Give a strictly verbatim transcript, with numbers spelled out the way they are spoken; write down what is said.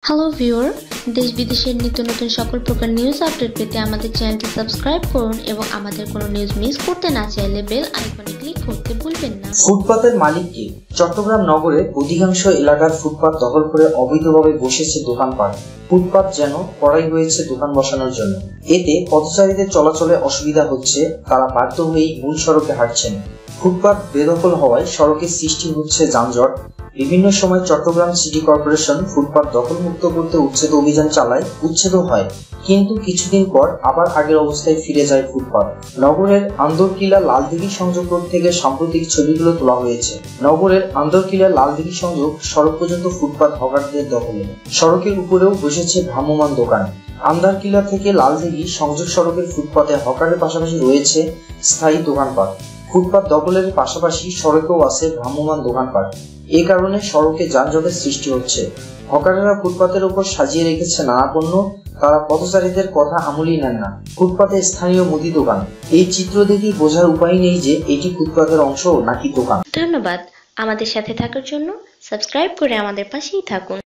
Hello viewer, দেশ বিদেশের নিত্য নতুন সকল প্রকার নিউজ আপডেট পেতে আমাদের চ্যানেলটি সাবস্ক্রাইব করুন এবং আমাদের কোনো নিউজ মিস করতে না চাইলে বেল আইকনে ক্লিক করতে ভুলবেন না। ফুটপাতের মালিক কে? চট্টগ্রাম নগরে অধিকাংশ এলাকার ফুটপাত দখল করে অবৈধভাবে বসেছে দোকানপাট। ফুটপাত যেন করাই হয়েছে দোকান বসানোর জন্য। এতে পথচারীদের চলাচলে অসুবিধা হচ্ছে, তারা বাধ্য হয়েই মূল সড়কে হাঁটছেন। ফুটপাত বেদখল হওয়ায় সড়কে সৃষ্টি হচ্ছে যানজট। বিভিন্ন সময় চট্টগ্রাম সিটি কর্পোরেশন ফুটপাত দখলমুক্ত করতে উচ্ছেদ অভিযান চালায়, উচ্ছেদও হয়, কিন্তু কিছুদিন পর আবার আগের অবস্থায় ফিরে যায় ফুটপাত। নগরের আন্দরকিলা লালদিঘি সংযোগ রোড থেকে সাম্প্রতিক ছবিগুলো তোলা হয়েছে। নগরের আন্দরকিলা লালদিঘি সংযোগ সড়ক পর্যন্ত ফুটপাত হকারদের দখলে। সড়কের উপরেও বসেছে ভ্রাম্যমাণ দোকান। আন্দারকিলা থেকে লালদিঘি সংযোগ সড়কের ফুটপাতে হকারের পাশাপাশি রয়েছে স্থায়ী দোকানপাট। ফুটপাত দখলের পাশাপাশি সড়কেও আছে ভ্রাম্যমাণ দোকানপাট। এ কারণে সড়কে যানজটের সৃষ্টি হচ্ছে। হকারেরা ফুটপাতের উপর সাজিয়ে রেখেছে নানা পণ্য, তারা পথচারীদের কথা আমলই নেন না। ফুটপাতে স্থানীয় মুদি দোকান। এই চিত্র দেখেই বোঝার উপায় নেই যে এটি ফুটপাতের অংশ নাকি দোকান। ধন্যবাদ আমাদের সাথে থাকার জন্য। সাবস্ক্রাইব করে আমাদের পাশেই থাকুন।